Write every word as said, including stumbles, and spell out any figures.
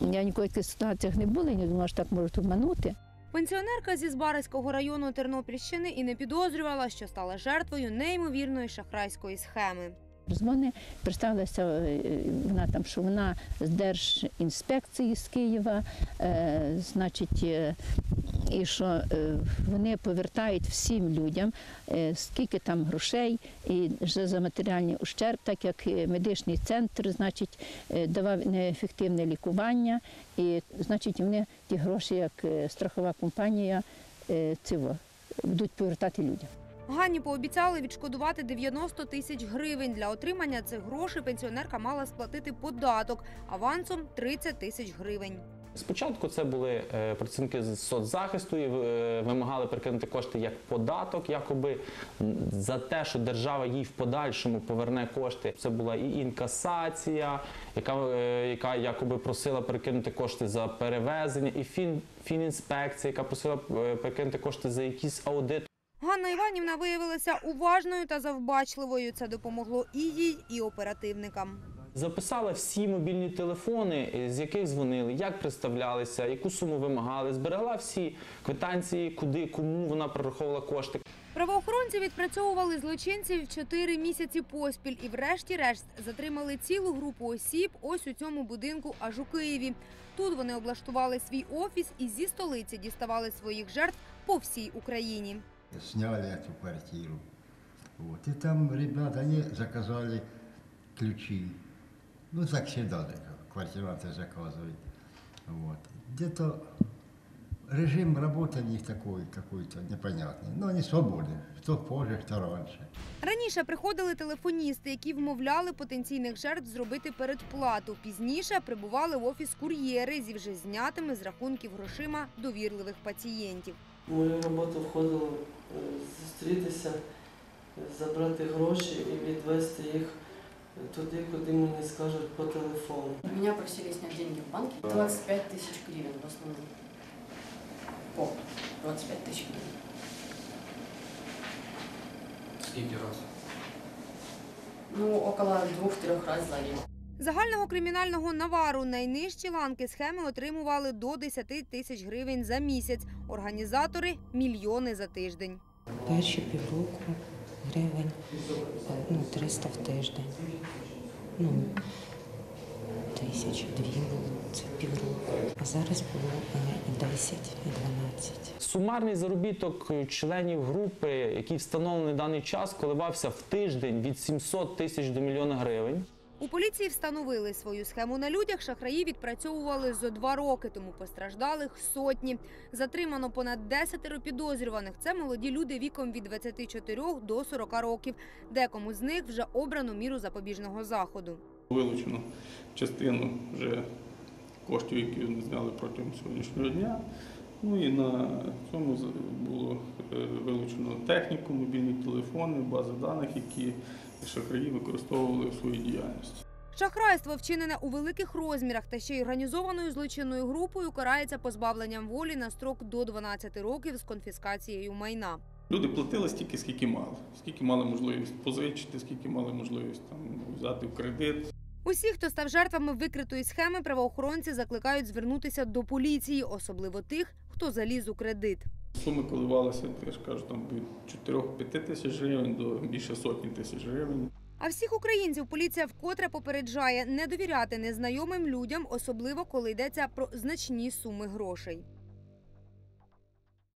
Я ніколи в таких ситуаціях не була, і не думала, що так можуть обманути. Пенсіонерка зі Збаражського району Тернопільщини і не підозрювала, що стала жертвою неймовірної шахрайської схеми. Дзвони, представилася вона там, що вона з Держінспекції з Києва, е, значить, е, і що е, вони повертають всім людям, е, скільки там грошей і за матеріальний ущерб, так як медичний центр, значить, е, давав неефективне лікування, і, значить, вони ті гроші, як е, страхова компанія, е, цього, будуть повертати людям. Ганні пообіцяли відшкодувати дев'яносто тисяч гривень. Для отримання цих грошей пенсіонерка мала сплатити податок – авансом тридцять тисяч гривень. Спочатку це були працівники з соцзахисту і вимагали перекинути кошти як податок, якоби за те, що держава їй в подальшому поверне кошти. Це була і інкасація, яка, яка якоби просила перекинути кошти за перевезення, і фін, фінінспекція, яка просила перекинути кошти за якийсь аудит. Ганна Іванівна виявилася уважною та завбачливою. Це допомогло і їй, і оперативникам. Записала всі мобільні телефони, з яких дзвонили, як представлялися, яку суму вимагали, зберегла всі квитанції, куди, кому вона перераховувала кошти. Правоохоронці відпрацьовували злочинців чотири місяці поспіль і врешті-решт затримали цілу групу осіб ось у цьому будинку аж у Києві. Тут вони облаштували свій офіс і зі столиці діставали своїх жертв по всій Україні. Сняли эту квартиру. Вот. И там ребята, они заказали ключи. Ну, так всегда, квартиранты заказывают. Вот. Где-то режим работы у них такой, какой-то непонятный. Но они свободны. Хто позже, хто раніше. Раніше приходили телефоністи, які вмовляли потенційних жертв зробити передплату. Пізніше прибували в офіс кур'єри зі вже знятими з рахунків грошима довірливих пацієнтів. В мою роботу входило зустрітися, забрати гроші і відвести їх туди, куди мені скажуть по телефону. Меня просили снять деньги в банке. двадцать пять тысяч гривен в основном. По двадцать пять тысяч гривен. Скільки раз? Ну, около двух-трех раз за день. Загального кримінального навару найнижчі ланки схеми отримували до десяти тисяч гривень за місяць. Організатори – мільйони за тиждень. Перші півроку гривень ну, триста в тиждень. Ну, тисячі дві було, це півроку. А зараз було і десять, і дванадцять. Сумарний заробіток членів групи, який встановлений на даний час, коливався в тиждень від сімсот тисяч до мільйона гривень. У поліції встановили свою схему на людях, шахраї відпрацьовували зо два роки, тому постраждалих сотні. Затримано понад десятеро підозрюваних. Це молоді люди віком від двадцяти чотирьох до сорока років. Декому з них вже обрано міру запобіжного заходу. Вилучено частину вже коштів, які вони зняли протягом сьогоднішнього дня. Ну і на цьому було вилучено техніку, мобільні телефони, бази даних, які шахраї використовували в своїй діяльності. Шахрайство, вчинене у великих розмірах та ще й організованою злочинною групою, карається позбавленням волі на строк до дванадцяти років з конфіскацією майна. Люди платили стільки, скільки мали. Скільки мали можливість позичити, скільки мали можливість там, взяти в кредит. Усі, хто став жертвами викритої схеми, правоохоронці закликають звернутися до поліції, особливо тих, хто заліз у кредит. Суми коливалися, я ж кажу, там від чотирьох-п'яти тисяч гривень до більше сотні тисяч гривень. А всіх українців поліція вкотре попереджає не довіряти незнайомим людям, особливо коли йдеться про значні суми грошей.